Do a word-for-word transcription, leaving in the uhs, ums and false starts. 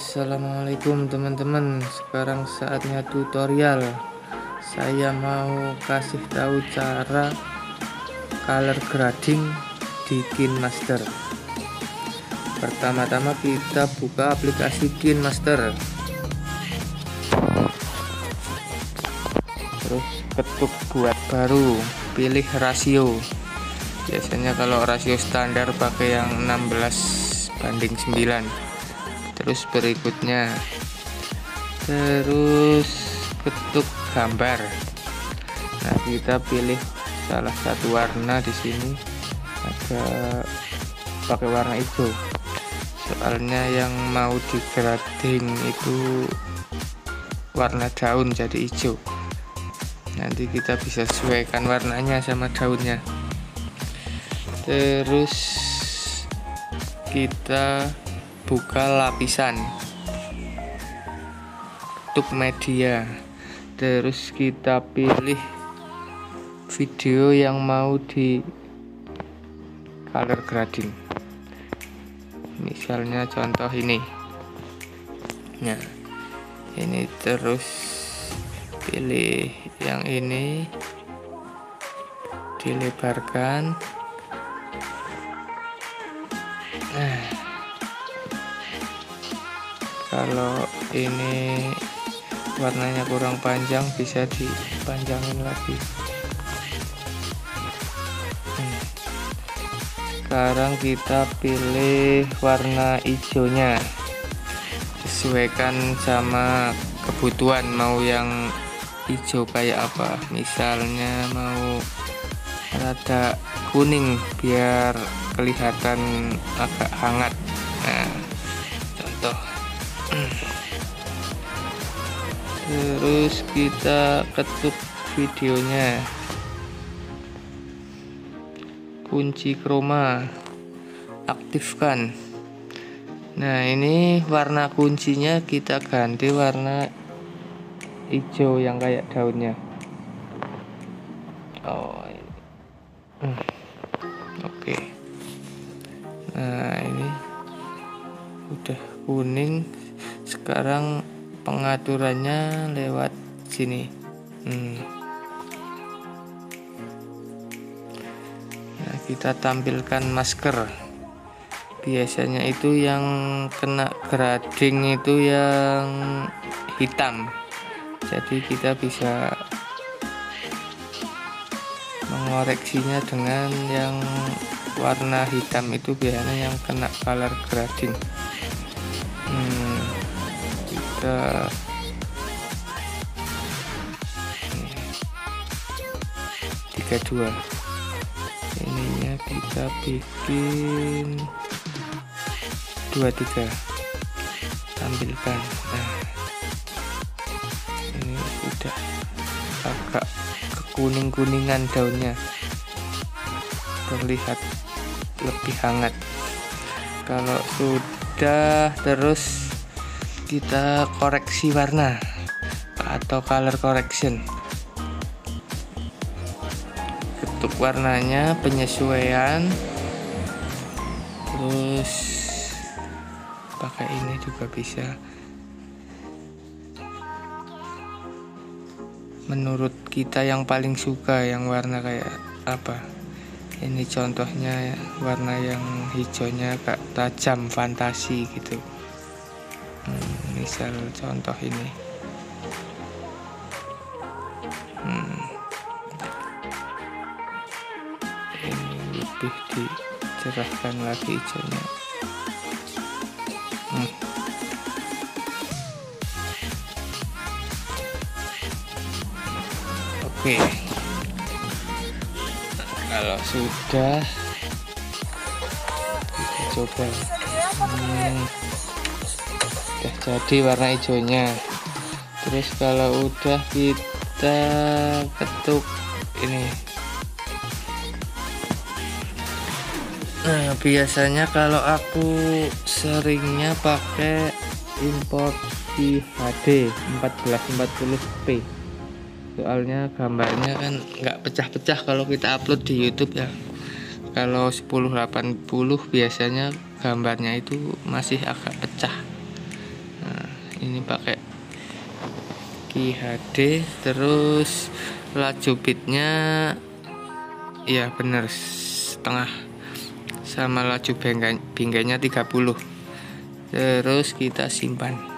Assalamualaikum teman-teman. Sekarang saatnya tutorial. Saya mau kasih tahu cara color grading di KineMaster. Pertama-tama kita buka aplikasi KineMaster, terus ketuk buat baru, pilih rasio. Biasanya kalau rasio standar pakai yang enam belas banding sembilan. Terus berikutnya, terus ketuk gambar. Nah, kita pilih salah satu warna di sini, ada pakai warna hijau. Soalnya yang mau di grading itu warna daun, jadi hijau. Nanti kita bisa sesuaikan warnanya sama daunnya. Terus kita buka lapisan, ketuk media, terus kita pilih video yang mau di color grading. Misalnya contoh ini. Nah, ini terus pilih yang ini, dilebarkan. Nah, kalau ini warnanya kurang panjang, bisa dipanjangin lagi. hmm. Sekarang kita pilih warna hijaunya, sesuaikan sama kebutuhan, mau yang hijau kayak apa. Misalnya mau rada kuning biar kelihatan agak hangat. Nah, contoh. Terus kita ketuk videonya, kunci chroma, aktifkan. Nah, ini warna kuncinya kita ganti warna hijau yang kayak daunnya. Oh, ini. Hmm. Oke. Nah, ini udah kuning. Sekarang pengaturannya lewat sini. hmm. Nah, kita tampilkan masker. Biasanya itu yang kena grading itu yang hitam, jadi kita bisa mengoreksinya dengan yang warna hitam. Itu biasanya yang kena color grading. hmm. Kita tiga dua, ininya kita bikin dua tiga, tampilkan. Nah, ini sudah agak kekuning-kuningan daunnya, terlihat lebih hangat. Kalau sudah, terus kita koreksi warna atau color correction. Ketuk warnanya, penyesuaian, terus pakai ini juga bisa. Menurut kita yang paling suka yang warna kayak apa. Ini contohnya warna yang hijaunya agak tajam, fantasi gitu. Hmm, misal contoh ini. Hmm. Ini lebih dicerahkan lagi hijaunya. Hmm. Oke. Kalau sudah, kita coba. Hmm. Udah jadi warna hijaunya. Terus kalau udah, kita ketuk ini. Nah, biasanya kalau aku seringnya pakai import di H D empat belas empat puluh p. Soalnya gambarnya kan nggak pecah-pecah kalau kita upload di YouTube ya. Kalau sepuluh delapan puluh biasanya gambarnya itu masih agak pecah. ini pakai Q H D. Terus laju bitnya ya bener setengah, sama laju binggainya tiga puluh. Terus kita simpan.